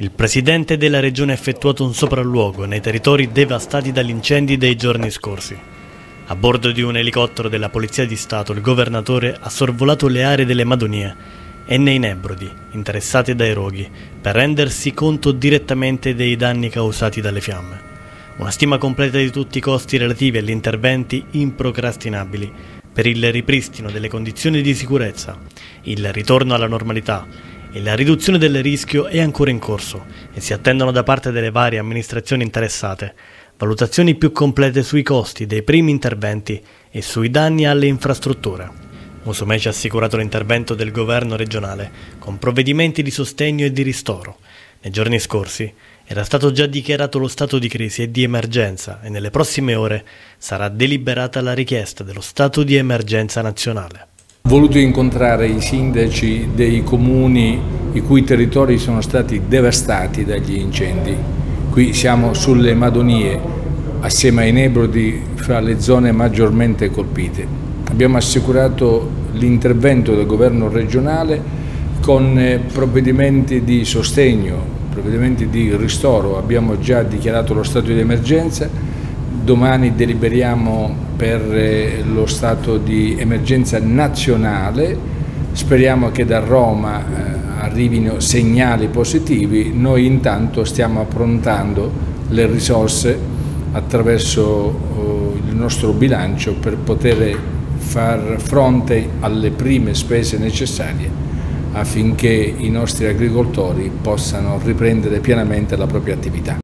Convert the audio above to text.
Il presidente della regione ha effettuato un sopralluogo nei territori devastati dagli incendi dei giorni scorsi. A bordo di un elicottero della Polizia di Stato, il governatore ha sorvolato le aree delle Madonie e nei Nebrodi, interessate dai roghi, per rendersi conto direttamente dei danni causati dalle fiamme. Una stima completa di tutti i costi relativi agli interventi improcrastinabili per il ripristino delle condizioni di sicurezza, il ritorno alla normalità e la riduzione del rischio è ancora in corso e si attendono da parte delle varie amministrazioni interessate valutazioni più complete sui costi dei primi interventi e sui danni alle infrastrutture. Musumeci ha assicurato l'intervento del governo regionale con provvedimenti di sostegno e di ristoro. Nei giorni scorsi era stato già dichiarato lo stato di crisi e di emergenza e nelle prossime ore sarà deliberata la richiesta dello stato di emergenza nazionale. Ho voluto incontrare i sindaci dei comuni i cui territori sono stati devastati dagli incendi. Qui siamo sulle Madonie, assieme ai Nebrodi, fra le zone maggiormente colpite. Abbiamo assicurato l'intervento del governo regionale con provvedimenti di sostegno, provvedimenti di ristoro. Abbiamo già dichiarato lo stato di emergenza. Domani deliberiamo per lo stato di emergenza nazionale, speriamo che da Roma arrivino segnali positivi. Noi intanto stiamo approntando le risorse attraverso il nostro bilancio per poter far fronte alle prime spese necessarie affinché i nostri agricoltori possano riprendere pienamente la propria attività.